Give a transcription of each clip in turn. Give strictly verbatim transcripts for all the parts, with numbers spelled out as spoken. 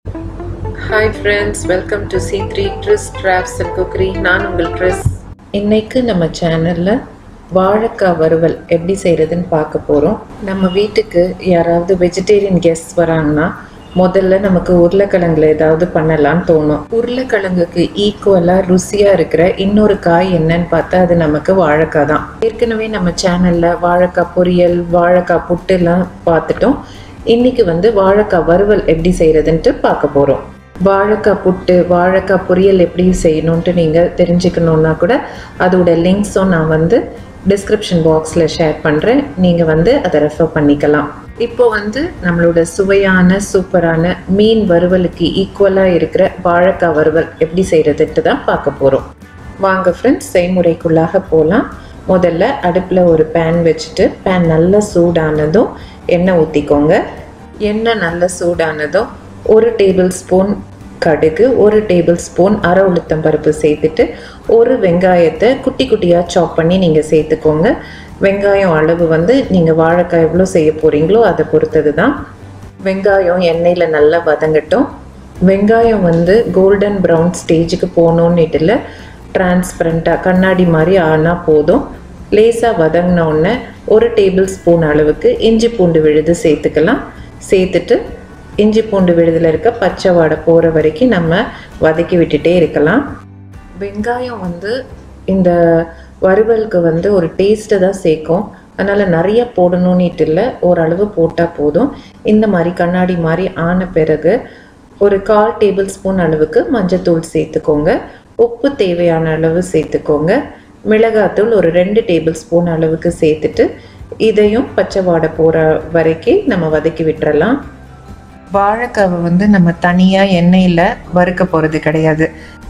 Hi friends, welcome to C three Chris Crafts and Cookery. நான் உங்கள் Chris. இன்னைக்கு நம்ம சேனல்ல வாழைக்காய் வறுவல் எப்படி செய்யறதுன்னு பார்க்க போறோம். நம்ம வீட்டுக்கு யாராவது வெஜிடேரியன் கெஸ்ட் வராங்கன்னா முதல்ல நமக்கு உருளைக்கிழங்குல ஏதாவது பண்ணலாம்னு தோணும். உருளைக்கிழங்குக்கு ஈக்குவலா ருசியா இருக்கிற இன்னொரு காய் என்னன்னு பார்த்தா அது நமக்கு வாழைக்காய் தான். ஏற்கனவே நம்ம சேனல்ல வாழைக்காய் பொரியல், வாழைக்காய் புட்டு எல்லாம் பார்த்துட்டோம். இன்னைக்கு வந்து வாழைக்காய் வறுவல் எப்படி செய்யறதுன்ட்டு பார்க்க போறோம். வாழைக்காய் புட்டு, வாழைக்காய் பொரியல் எப்படி செய்யணும்ட்டு நீங்கள் தெரிஞ்சுக்கணுன்னா கூட அதோட லிங்க்ஸும் நான் வந்து டிஸ்கிரிப்ஷன் பாக்ஸில் ஷேர் பண்ணுறேன். நீங்கள் வந்து அதை ரெஃபர் பண்ணிக்கலாம். இப்போ வந்து நம்மளோட சுவையான சூப்பரான மீன் வறுவலுக்கு ஈக்குவலாக இருக்கிற வாழைக்காய் வறுவல் எப்படி செய்கிறதுன்ட்டு தான் பார்க்க போகிறோம். வாங்க ஃப்ரெண்ட்ஸ், செய்முறைக்குள்ளாக போகலாம். முதல்ல அடுப்பில் ஒரு பேன் வச்சுட்டு பேன் நல்லா சூடானதும் எண்ணெய் ஊற்றிக்கோங்க. எண்ணெய் நல்லா சூடானதும் ஒரு டேபிள் ஸ்பூன் கடுகு, ஒரு டேபிள் ஸ்பூன் அரை உளுத்தம் பருப்பு சேர்த்துட்டு ஒரு வெங்காயத்தை குட்டி குட்டியாக சாப் பண்ணி நீங்கள் சேர்த்துக்கோங்க. வெங்காயம் அளவு வந்து நீங்கள் வாழைக்காய் எவ்வளோ செய்ய போகிறீங்களோ அதை பொறுத்தது தான். வெங்காயம் எண்ணெயில் நல்லா வதங்கட்டும். வெங்காயம் வந்து கோல்டன் ப்ரௌன் ஸ்டேஜுக்கு போகணுன்னுட்டு இல்லை, டிரான்ஸ்பரண்ட்டாக கண்ணாடி மாதிரி ஆனால் போதும். லேசாக வதங்கினோடனே ஒரு டேபிள் ஸ்பூன் அளவுக்கு இஞ்சி பூண்டு விழுது சேர்த்துக்கலாம். சேர்த்துட்டு இஞ்சி பூண்டு விழுதில் இருக்க பச்சை வாடை போகிற வரைக்கும் நம்ம வதக்கி விட்டுட்டே இருக்கலாம். வெங்காயம் வந்து இந்த வறுவலுக்கு வந்து ஒரு டேஸ்ட்டை தான் சேர்க்கும். அதனால் நிறைய போடணுன்னுட்டு இல்லை, ஓரளவு போட்டால் போதும். இந்த மாதிரி கண்ணாடி மாதிரி ஆன பிறகு ஒரு கால் டேபிள் ஸ்பூன் அளவுக்கு மஞ்சத்தூள் சேர்த்துக்கோங்க. உப்பு தேவையான அளவு சேர்த்துக்கோங்க. மிளகாத்தூள் ஒரு ரெண்டு டேபிள் ஸ்பூன் அளவுக்கு சேர்த்துட்டு இதையும் பச்சை வாடை போகிற வரைக்கும் நம்ம வதக்கி விட்டுறலாம். வாழைக்காவை வந்து நம்ம தனியாக எண்ணெயில் வறுக்க போகிறது கிடையாது.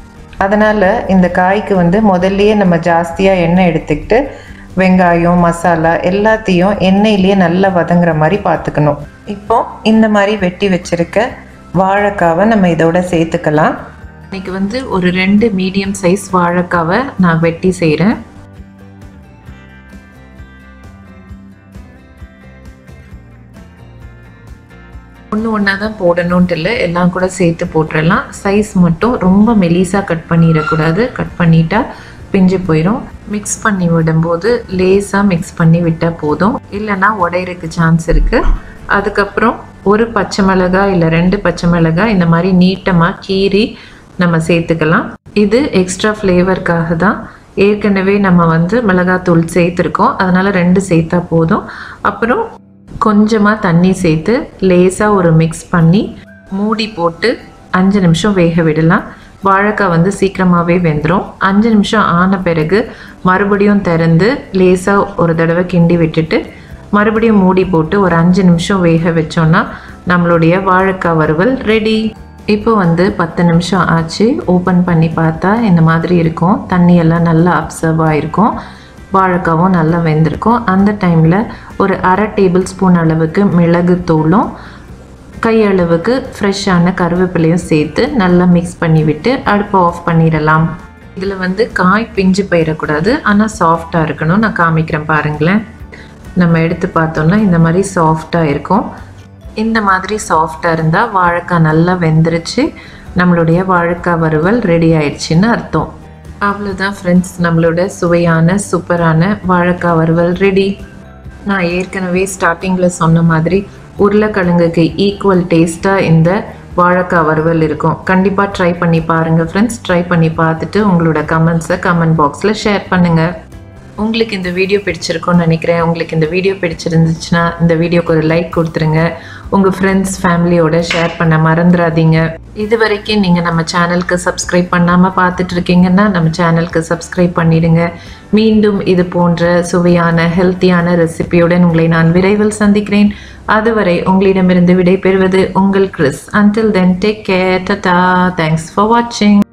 அதனால் இந்த காய்க்கு வந்து முதல்லையே நம்ம ஜாஸ்தியாக எண்ணெய் எடுத்துக்கிட்டு வெங்காயம், மசாலா எல்லாத்தையும் எண்ணெயிலேயே நல்லா வதங்குற மாதிரி பார்த்துக்கணும். இப்போ இந்த மாதிரி வெட்டி வச்சுருக்க வாழைக்காவை நம்ம இதோட சேர்த்துக்கலாம். இன்றைக்கி வந்து ஒரு ரெண்டு மீடியம் சைஸ் வாழைக்காவை நான் வெட்டி செய்கிறேன். ஒன்று ஒன்றா தான் போடணுன்ட்டு இல்லை, எல்லாம் கூட சேர்த்து போட்டுடலாம். சைஸ் மட்டும் ரொம்ப மெலிசாக கட் பண்ணிடக்கூடாது. கட் பண்ணிட்டா பிஞ்சு போயிடும். மிக்ஸ் பண்ணி விடும்போது லேஸாக மிக்ஸ் பண்ணி விட்டால் போதும், இல்லைன்னா உடையிறதுக்கு சான்ஸ் இருக்குது. அதுக்கப்புறம் ஒரு பச்சை மிளகாய் இல்லை ரெண்டு பச்சை மிளகாய் இந்த மாதிரி நீட்டமாக கீறி நம்ம சேர்த்துக்கலாம். இது எக்ஸ்ட்ரா ஃப்ளேவருக்காக தான். ஏற்கனவே நம்ம வந்து மிளகாத்தூள் சேர்த்துருக்கோம், அதனால் ரெண்டு சேர்த்தா போதும். அப்புறம் கொஞ்சமாக தண்ணி சேர்த்து லேசாக ஒரு மிக்ஸ் பண்ணி மூடி போட்டு அஞ்சு நிமிஷம் வேக விடலாம். வாழைக்காய் வந்து சீக்கிரமாகவே வெந்துடும். அஞ்சு நிமிஷம் ஆன பிறகு மறுபடியும் திறந்து லேசாக ஒரு தடவை கிண்டி விட்டுட்டு மறுபடியும் மூடி போட்டு ஒரு அஞ்சு நிமிஷம் வேக வச்சோன்னா நம்மளுடைய வாழைக்காய் வறுவல் ரெடி. இப்போ வந்து பத்து நிமிஷம் ஆச்சு. ஓப்பன் பண்ணி பார்த்தா இந்த மாதிரி இருக்கும். தண்ணியெல்லாம் நல்லா அப்சர்வ் ஆகிருக்கும். வாழைக்காவும் நல்லா வெந்திருக்கும். அந்த டைமில் ஒரு அரை டேபிள் ஸ்பூன் அளவுக்கு மிளகு தூளும் கையளவுக்கு ஃப்ரெஷ்ஷான கருவேப்பிலையும் சேர்த்து நல்லா மிக்ஸ் பண்ணி விட்டு அடுப்பை ஆஃப் பண்ணிடலாம். இதில் வந்து காய் பிஞ்சு போயிடக்கூடாது, ஆனால் சாஃப்டாக இருக்கணும். நான் காமிக்கிறேன் பாருங்களேன். நம்ம எடுத்து பார்த்தோம்னா இந்த மாதிரி சாஃப்டாக இருக்கும். இந்த மாதிரி சாஃப்டாக இருந்தால் வாழைக்காய் நல்லா வெந்துருச்சு, நம்மளுடைய வாழைக்காய் வறுவல் ரெடி ஆயிடுச்சுன்னு அர்த்தம். அவ்வளோதான் ஃப்ரெண்ட்ஸ், நம்மளோட சுவையான சூப்பரான வாழைக்காய் வறுவல் ரெடி. நான் ஏற்கனவே ஸ்டார்டிங்கில் சொன்ன மாதிரி உருளைக்கிழங்குக்கு ஈக்குவல் டேஸ்ட்டாக இந்த வாழைக்காய் வறுவல் இருக்கும். கண்டிப்பாக ட்ரை பண்ணி பாருங்கள் ஃப்ரெண்ட்ஸ். ட்ரை பண்ணி பார்த்துட்டு உங்களோட கமெண்ட்ஸை கமெண்ட் பாக்ஸில் ஷேர் பண்ணுங்கள். உங்களுக்கு இந்த வீடியோ பிடிச்சிருக்கும்னு நினைக்கிறேன். உங்களுக்கு இந்த வீடியோ பிடிச்சிருந்துச்சுன்னா இந்த வீடியோக்கு ஒரு லைக் கொடுத்துருங்க. உங்கள் ஃப்ரெண்ட்ஸ் ஃபேமிலியோட ஷேர் பண்ண மறந்துடாதீங்க. இது வரைக்கும் நீங்கள் நம்ம சேனலுக்கு சப்ஸ்கிரைப் பண்ணாமல் பார்த்துட்டு இருக்கீங்கன்னா நம்ம சேனலுக்கு சப்ஸ்கிரைப் பண்ணிடுங்க. மீண்டும் இது போன்ற சுவையான ஹெல்த்தியான ரெசிபியுடன் உங்களை நான் விரைவில் சந்திக்கிறேன். அதுவரை உங்களிடமிருந்து விடை பெறுவது உங்கள் Chris. Until then, take care. Tata. Thanks for watching.